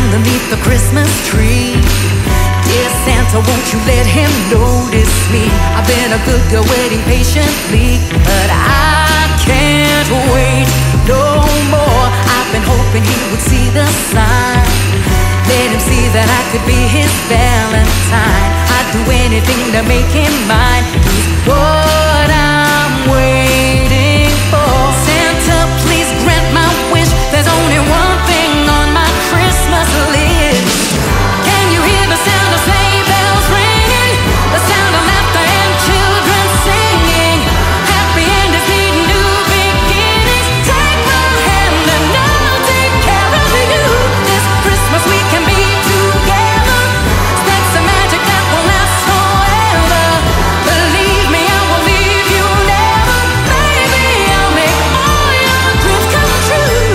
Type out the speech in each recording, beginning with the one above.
underneath the Christmas tree. Dear Santa, won't you let him notice me? I've been a good girl waiting patiently, but I can't wait no more. I've been hoping he would see the sign, let him see that I could be his Valentine. I'd do anything to make him mine. He's what I'm waiting for. Santa, please grant my wish. There's only one thing on my Christmas list. Can you hear the sound of sleigh bells ringing? The sound of laughter and children singing. Happy endings need new beginnings. Take my hand and I'll take care of you. This Christmas we can be together. Spread some magic that will last forever. Believe me, I will leave you never. Baby, I'll make all your dreams come true.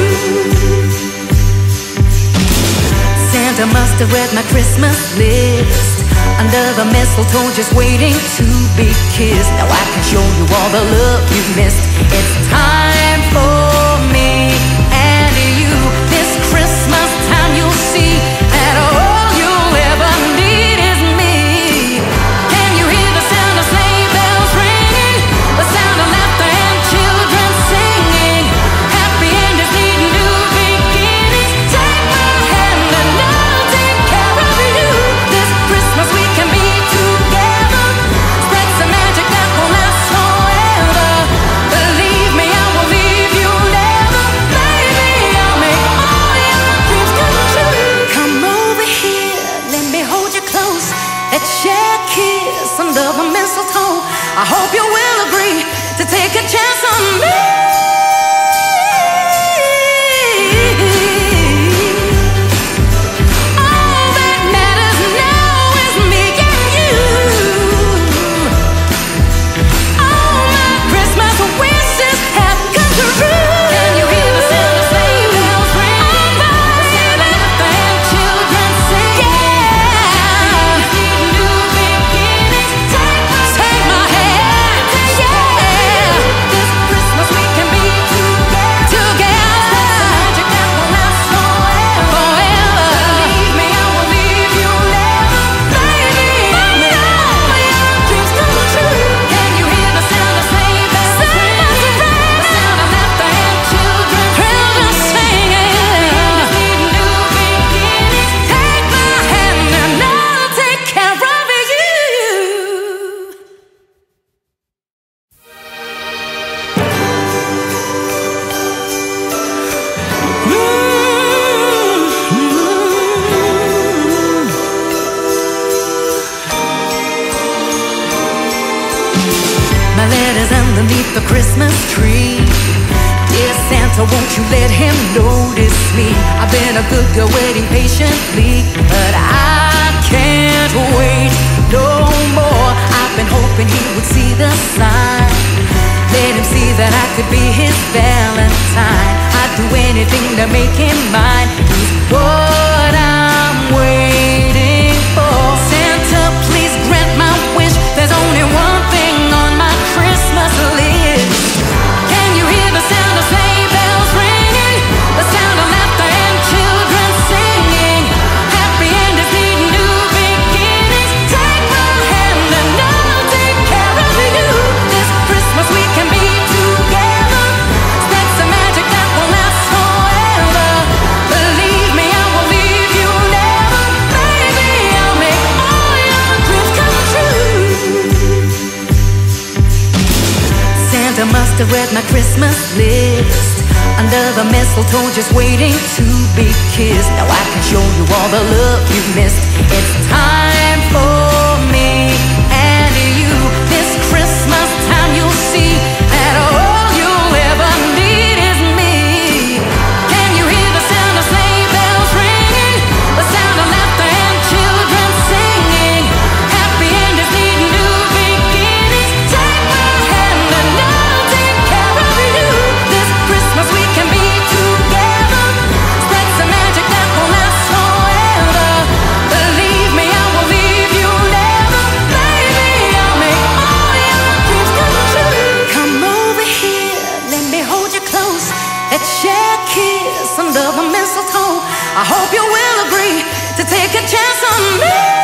Santa must have read my Christmas list. Under the mistletoe just waiting to be kissed. Now I can show you all the love you've missed. It's time for me and you. This Christmas time you'll see that all you'll ever need is me. Can you hear the sound of sleigh bells ringing? The sound of laughter and children singing. Happy endings need new beginnings. Take my hand and I'll take care of you. This Christmas we can be together. Spread some magic that will last forever. Believe me, I will leave you never. Baby, I'll make all your dreams come true. Come over here, let me hold you close. Let's share a kiss under the mistletoe. I hope you will agree to take a chance on me. All that matters now is me and you. All my Christmas wishes have come true. Can you hear the sound of sleigh bells ringing? The sound of laughter and children singing. New beginnings. Take my hand, yeah. This Christmas we can be together. Magic that will last forever. Believe me, I will leave you never. Baby, I'll make all your dreams come true. Can you hear the sound of sleigh bells ringing? The sound of laughter and children singing. New beginnings. Take my hand and I'll take care of you. My letter's underneath the Christmas tree. Dear Santa, won't you let him notice me? I've been a good girl waiting patiently, but I can't wait no more. I've been hoping he would see the sign, let him see that I could be his Valentine. I'd do anything to make him mine. He's what I'm waiting for. Santa, please grant my wish. There's only one thing on my Christmas list. Can you hear the sound of sleigh bells ringing? The sound of laughter and children singing. Happy endings need new beginnings. Take my hand and I'll take care of you. This Christmas we can be together. Spread some magic that will last forever. Believe me, I will leave you never. Baby, I'll make all your dreams come true. Santa must have read my Christmas list. Under the mistletoe just waiting to be kissed. Now I can show you all the love you've missed. It's time for me and you. This Christmas time you'll see that all you'll ever need is me. Can you hear the sound of sleigh bells ringing? The sound of laughter and children singing. Happy endings need new beginnings. Take my hand and I'll take care of you. This Christmas we can be together. Spread some magic that will last forever. Believe me, I will leave you never. Baby, I'll make all your dreams come true. Come over here, let me hold you close. Let's share a kiss under the mistletoe. I hope you will agree take a chance on me.